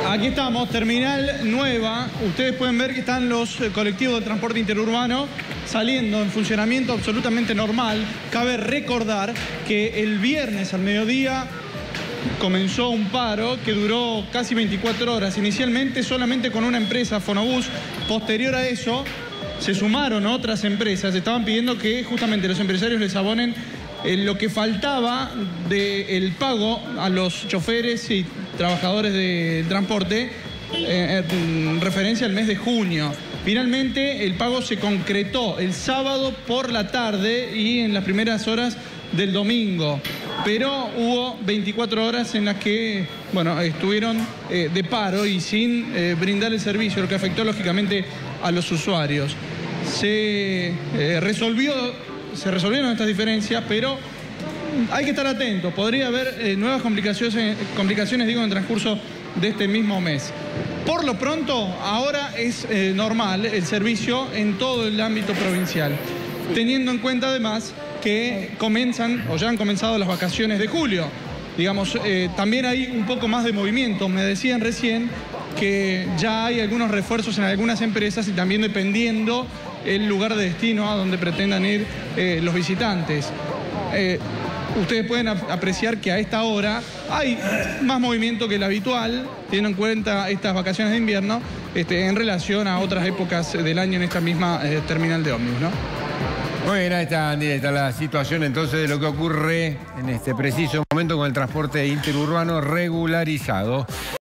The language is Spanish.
Aquí estamos, terminal nueva. Ustedes pueden ver que están los colectivos de transporte interurbano saliendo en funcionamiento absolutamente normal. Cabe recordar que el viernes al mediodía comenzó un paro que duró casi 24 horas. Inicialmente solamente con una empresa, Fonobús. Posterior a eso se sumaron otras empresas. Estaban pidiendo que justamente los empresarios les abonen lo que faltaba del pago a los choferes y trabajadores del transporte en referencia al mes de junio. Finalmente el pago se concretó el sábado por la tarde y en las primeras horas del domingo. Pero hubo 24 horas en las que, bueno, estuvieron de paro y sin brindar el servicio, lo que afectó lógicamente a los usuarios. Se resolvieron estas diferencias, pero hay que estar atento. Podría haber nuevas complicaciones en el transcurso de este mismo mes. Por lo pronto, ahora es normal el servicio en todo el ámbito provincial, teniendo en cuenta además que comienzan o ya han comenzado las vacaciones de julio. Digamos, también hay un poco más de movimiento. Me decían recién que ya hay algunos refuerzos en algunas empresas y también dependiendo el lugar de destino a donde pretendan ir los visitantes. Ustedes pueden apreciar que a esta hora hay más movimiento que el habitual, teniendo en cuenta estas vacaciones de invierno, en relación a otras épocas del año en esta misma terminal de ómnibus, ¿no? Muy bien, ahí está la situación entonces de lo que ocurre en este preciso momento con el transporte interurbano regularizado.